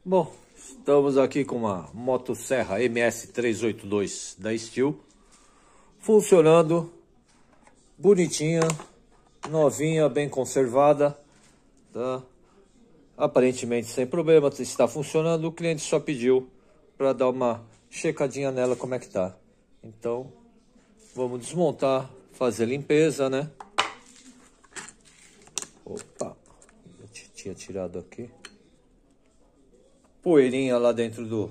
Bom, estamos aqui com uma motosserra MS382 da Stihl, funcionando, bonitinha, novinha, bem conservada, tá? Aparentemente sem problema, está funcionando. O cliente só pediu para dar uma checadinha nela como é que tá. Então, vamos desmontar, fazer limpeza, né? Opa, eu tinha tirado aqui. Poeirinha lá dentro do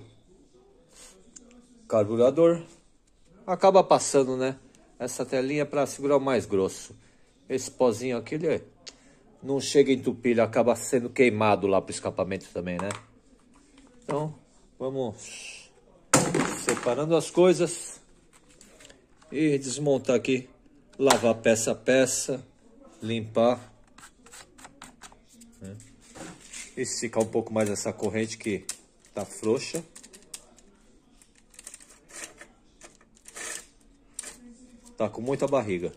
carburador. Acaba passando, né? Essa telinha para segurar o mais grosso. Esse pozinho aqui, ele não chega a entupir, ele acaba sendo queimado lá pro escapamento também, né? Então, vamos separando as coisas e desmontar aqui, lavar peça a peça, limpar, né? Esticar um pouco mais essa corrente que tá frouxa. Tá com muita barriga.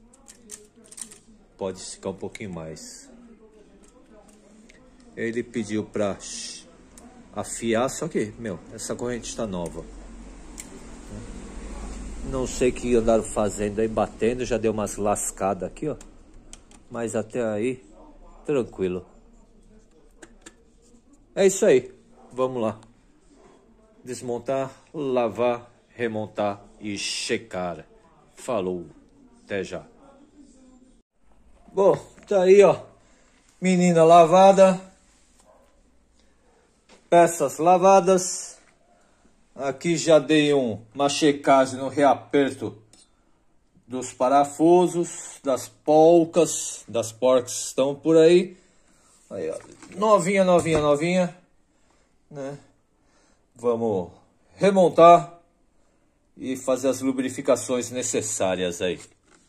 Pode esticar um pouquinho mais. Ele pediu pra afiar, só que, essa corrente está nova. Não sei o que andaram fazendo aí, batendo, já deu umas lascadas aqui, ó. Mas até aí, tranquilo. É isso aí, vamos lá. Desmontar, lavar, remontar e checar. Falou, até já. Bom, tá aí, ó. Menina lavada. Peças lavadas. Aqui já dei uma checagem no reaperto dos parafusos, das polcas, das porcas estão por aí. Aí, ó, novinha, novinha, novinha, né? Vamos remontar e fazer as lubrificações necessárias aí.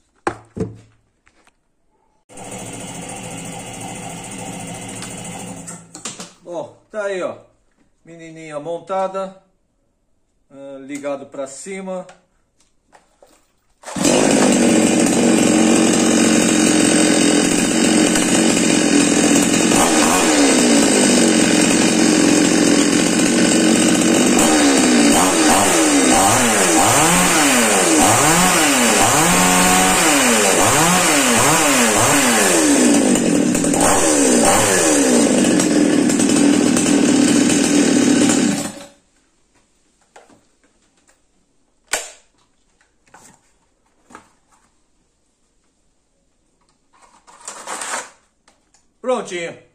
Bom, tá aí, ó, menininha montada, ligado para cima. Prontinho.